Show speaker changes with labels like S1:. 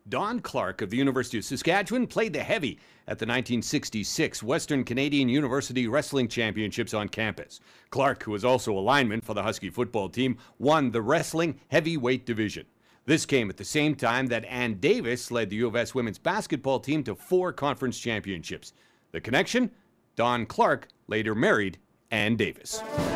S1: Don Clark of the University of Saskatchewan played the heavy at the 1966 Western Canadian University Wrestling Championships on campus. Clark, who was also a lineman for the Huskie football team, won the wrestling heavyweight division. This came at the same time that Ann Davis led the U of S women's basketball team to 4 conference championships. The connection? Don Clark later married Ann Davis.